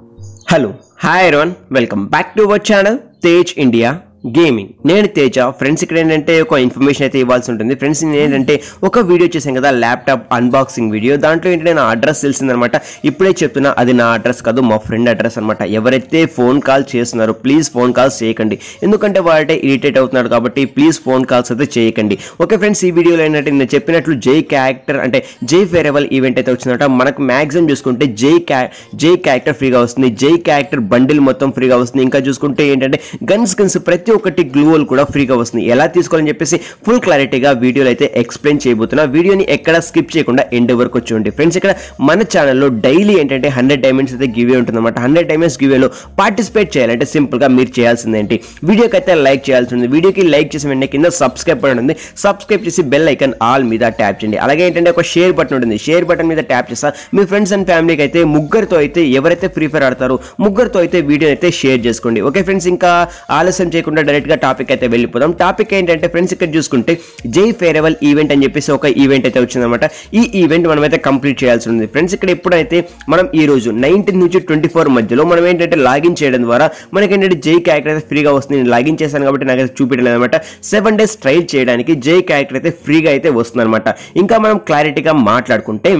Hello, hi everyone, welcome back to our channel Tej India Gaming. నేను Teja. Friends ఇక్కడ ఏంటంటే ఒక ఇన్ఫర్మేషన్ అయితే ఇవ్వాల్సి ఉంటుంది. ఫ్రెండ్స్ ఏంటంటే ఒక వీడియో చేశాను కదా, ల్యాప్టాప్ అన్బాక్సింగ్ వీడియో. దాంట్లో ఏంటంటే నా అడ్రస్ తెలిసిందనమాట. ఇప్పుడే చెప్తున్నా, అది నా అడ్రస్ కాదు, మా ఫ్రెండ్ అడ్రస్ అనమాట. ఎవరైతే ఫోన్ కాల్ చేస్తున్నారో ప్లీజ్ ఫోన్ కాల్స్ చేయకండి, ఎందుకంటే వాడే ఇరిటేట్ అవుతున్నాడు కాబట్టి ప్లీజ్ ఫోన్ కాల్స్ అయితే చేయకండి. ఓకే ఫ్రెండ్స్, ఈ వీడియోలో ఏంటంటే నేను చెప్పినట్లు జై క్యారెక్టర్ అంటే జై ఫేరెవల్ ఈవెంట్ అయితే వచ్చిందట. మనకు మ్యాక్సిమం చూసుకుంటే జై క్యారెక్టర్ ఫ్రీగా వస్తుంది, జై క్యారెక్టర్ బండిల్ మొత్తం ఫ్రీగా వస్తుంది. ఇంకా చూసుకుంటే ఏంటంటే గన్ స్కిన్స్ ప్రతి ఒక్కటి గ్లూవల్ కూడా ఫ్రీగా వస్తుంది. ఎలా తీసుకోవాలని చెప్పేసి ఫుల్ క్లారిటీగా వీడియోలో అయితే ఎక్స్ప్లెయిన్ చేయబోతున్నా. వీడియోని ఎక్కడ స్కిప్ చేయకుండా ఎండ్ వరకు చూడండి. ఫ్రెండ్స్ ఇక్కడ మన ఛానల్లో డైలీ ఏంటంటే 100 డైమండ్స్ అయితే గివ్ ఉంటుందన్నమాట. 100 డైమండ్స్ గివ్వేలో పార్టిసిపేట్ చేయాలంటే సింపుల్ గా మీరు చేయాల్సింది ఏంటి, వీడియోకి అయితే లైక్ చేయాల్సి ఉంది. వీడియోకి లైక్ చేసి వెంటనే కింద సబ్స్క్రైబ్ బటన్ ఉంది, సబ్స్క్రైబ్ చేసి బెల్ ఐకాన్ ఆల్ మీద ట్యాప్ చేయండి. అలాగే ఏంటంటే ఒక షేర్ బటన్ ఉంటుంది, షేర్ బటన్ మీద ట్యాప్ చేస్తా మీ ఫ్రెండ్స్ అండ్ ఫ్యామిలీకి అయితే ముగ్గురితో అయితే ఎవరైతే ఫ్రీ ఫైర్ ఆడతారో ముగ్గురితో అయితే వీడియో అయితే షేర్ చేసుకోండి. ఓకే ఫ్రెండ్స్, ఇంకా ఆలస్యం చేయకుండా డైరెక్ట్ గా టాపిక్ అయితే వెళ్ళిపోదాం. టాపిక్ ఏంటంటే ఫ్రెండ్స్ ఇక్కడ చూసుకుంటే జై ఫేరెవల్ ఈవెంట్ అని చెప్పేసి ఒక ఈవెంట్ అయితే వచ్చిందనమాట. ఈ ఈవెంట్ మనం అయితే కంప్లీట్ చేయాల్సి ఉంది. ఫ్రెండ్స్ ఇక్కడ ఎప్పుడైతే మనం ఈ రోజు 19 నుంచి 24 మధ్యలో మనం ఏంటంటే లాగిన్ చేయడం ద్వారా మనకి ఏంటంటే జై క్యారెక్టర్ అయితే ఫ్రీగా వస్తుంది. నేను లాగిన్ చేశాను కాబట్టి నాకు అయితే చూపించలేదు అనమాట. 7 days ట్రైల్ చేయడానికి జై క్యారెక్టర్ అయితే ఫ్రీగా అయితే వస్తుంది అనమాట. ఇంకా మనం క్లారిటీగా మాట్లాడుకుంటే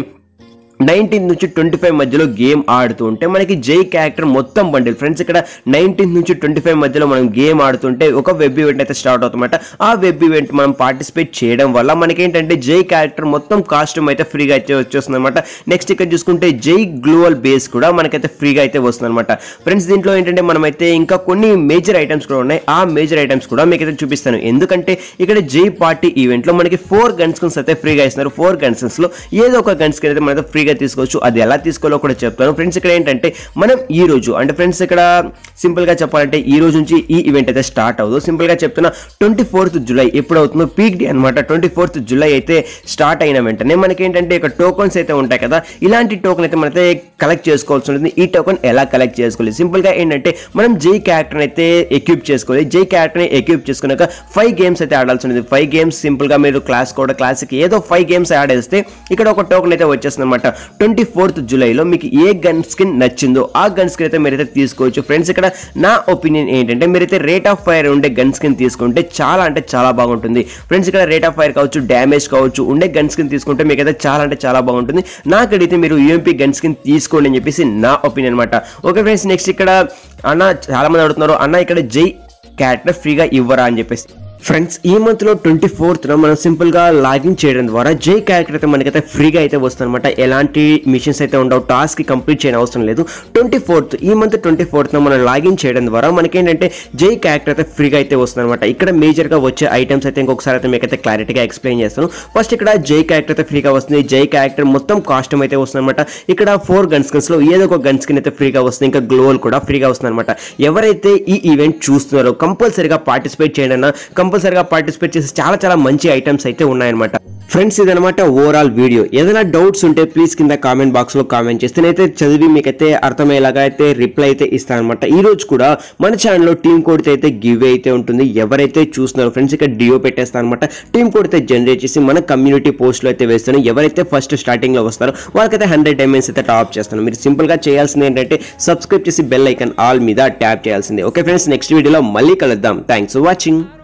19 నుంచి 25 మధ్యలో గేమ్ ఆడుతూ ఉంటే మనకి జై క్యారెక్టర్ మొత్తం బండిల్. ఫ్రెండ్స్ ఇక్కడ 19 నుంచి 25 మధ్యలో మనం గేమ్ ఆడుతుంటే ఒక వెబ్ ఈవెంట్ అయితే స్టార్ట్ అవుతుందన్నమాట. ఆ వెబ్ ఈవెంట్ మనం పార్టిసిపేట్ చేయడం వల్ల మనకి ఏంటంటే జై క్యారెక్టర్ మొత్తం కాస్ట్యూమ్ అయితే ఫ్రీగా అయితే వచ్చేస్తుంది అనమాట. నెక్స్ట్ ఇక్కడ చూసుకుంటే జై గ్లోవల్ బేస్ కూడా మనకైతే ఫ్రీగా అయితే వస్తుంది అనమాట. ఫ్రెండ్స్ దీంట్లో ఏంటంటే మనమైతే ఇంకా కొన్ని మేజర్ ఐటమ్స్ కూడా ఉన్నాయి. ఆ మేజర్ ఐటమ్స్ కూడా మీకు అయితే చూపిస్తాను, ఎందుకంటే ఇక్కడ జై పార్టీ ఈవెంట్ లో మనకి 4 గన్ స్కిన్స్ అయితే ఫ్రీగా ఇస్తున్నారు. 4 గన్ స్కిన్స్ లో ఏదో ఒక గన్ స్కిన్ అయితే మనతో ఫ్రీగా తీసుకోవచ్చు. అది ఎలా తీసుకోవాలో కూడా చెప్తాను. ఫ్రెండ్స్ ఇక్కడ ఏంటంటే మనం ఈ రోజు అంటే ఫ్రెండ్స్ ఇక్కడ సింపుల్ గా చెప్పాలంటే ఈ రోజు నుంచి ఈ ఈవెంట్ అయితే స్టార్ట్ అవుతుంది. సింపుల్ గా చెప్తున్నా 24th జూలై ఎప్పుడు అవుతుందో పీక్ డే అనమాట. 24th జూలై అయితే స్టార్ట్ అయిన వెంటనే మనకి ఏంటంటే ఇక్కడ టోకన్స్ అయితే ఉంటాయి కదా, ఇలాంటి టోకెన్ అయితే మనైతే కలెక్ట్ చేసుకోవాల్సి ఉంటుంది. ఈ టోకెన్ ఎలా కలెక్ట్ చేసుకోవాలి, సింపుల్ గా ఏంటంటే మనం జై క్యారెక్టర్ అయితే ఎక్విప్ చేసుకోవాలి. జై క్యారెక్టర్ ఎక్విప్ చేసుకున్నాక 5 గేమ్స్ అయితే ఆడాల్సి ఉంటుంది. 5 గేమ్స్ సింపుల్ గా మీరు క్లాసిక్ ఏదో 5 గేమ్స్ ఆడేస్తే ఇక్కడ ఒక టోకెన్ అయితే వచ్చేస్తుంది అనమాట. 24th జూలైలో మీకు ఏ గన్ స్కిన్ నచ్చిందో ఆ గన్ స్కిన్ అయితే మీరైతే తీసుకోవచ్చు. ఫ్రెండ్స్ ఇక్కడ నా ఒపీనియన్ ఏంటంటే మీరైతే రేట్ ఆఫ్ ఫైర్ ఉండే గన్ స్కిన్ తీసుకుంటే చాలా అంటే చాలా బాగుంటుంది. ఫ్రెండ్స్ ఇక్కడ రేట్ ఆఫ్ ఫైర్ కావచ్చు, డ్యామేజ్ కావచ్చు, ఉండే గన్ స్కిన్ తీసుకుంటే మీకు అయితే చాలా అంటే చాలా బాగుంటుంది. నాకైతే మీరు యూఎంపీ గన్ స్కిన్ తీసుకోండి అని చెప్పేసి నా ఒపీనియన్ అనమాట. ఓకే ఫ్రెండ్స్, నెక్స్ట్ ఇక్కడ అన్న చాలా మంది అడుగుతున్నారు, అన్న ఇక్కడ జై క్యారెక్టర్ ఫ్రీగా ఇవ్వరా అని చెప్పేసి. ఫ్రెండ్స్ ఈ మంత్ లో 24th మనం సింపుల్ గా లాగిన్ చేయడం ద్వారా జై క్యారెక్టర్ అయితే మనకైతే ఫ్రీగా అయితే వస్తుంది అనమాట. ఎలాంటి మిషన్స్ అయితే ఉండవు, టాస్క్ కంప్లీట్ చేయని అవసరం లేదు. 24th ఈ మంత్ 24th మనం లాగిన్ చేయడం ద్వారా మనకి ఏంటంటే జై క్యారెక్టర్ అయితే ఫ్రీగా అయితే వస్తుంది అనమాట. ఇక్కడ మేజర్ గా వచ్చే ఐటమ్స్ అయితే ఇంకొకసారి అయితే మీకైతే క్లారిటీగా ఎక్స్ప్లెయిన్ చేస్తాను. ఫస్ట్ ఇక్కడ జై క్యారెక్టర్ అయితే ఫ్రీగా వస్తుంది. జై క్యారెక్టర్ మొత్తం కాస్ట్యూమ్ అయితే వస్తుంది అనమాట. ఇక్కడ 4 గన్ స్కిన్స్ లో ఏదో ఒక గన్ స్కిన్ అయితే ఫ్రీగా వస్తుంది. ఇంకా గ్లోవల్ కూడా ఫ్రీగా వస్తుంది అనమాట. ఎవరైతే ఈ ఈవెంట్ చూస్తున్నారో కంపల్సరీగా పార్టిసిపేట్ చేయండి అన్న. కంపల్సరీగా పార్టిసిపేట్ చేసి చాలా మంచి ఐటమ్స్ అయితే ఉన్నాయన్నమాట. ఫ్రెండ్స్ ఇదనమాట ఓవరాల్ వీడియో. ఏదైనా డౌట్స్ ఉంటే ప్లీజ్ కింద కామెంట్ బాక్స్ లో కామెంట్ చేస్తే నేనైతే చదివి మీకైతే అర్థమయ్యేలాగా అయితే రిప్లై అయితే ఇస్తాను అనమాట. ఈ రోజు కూడా మన ఛానల్లో టీమ్ కోడ్ అయితే గివ్ అయితే ఉంటుంది. ఎవరైతే చూస్తున్నారో ఫ్రెండ్స్ ఇక్కడ డియో పెట్టేస్తాను అనమాట. టీమ్ కోడ్ అయితే జనరేట్ చేసి మన కమ్యూనిటీ పోస్ట్ లో అయితే వేస్తాను. ఎవరైతే ఫస్ట్ స్టార్టింగ్ లో వస్తారో వాళ్ళకైతే 100 డైమండ్స్ అయితే టాప్ చేస్తాను. మీరు సింపుల్ గా చేయాల్సింది ఏంటంటే సబ్స్క్రైబ్ చేసి బెల్ ఐకాన్ ఆల్ మీద ట్యాప్ చేయాల్సిందే. ఓకే ఫ్రెండ్స్, నెక్స్ట్ వీడియోలో మళ్ళీ కలుద్దాం. Thanks for watching.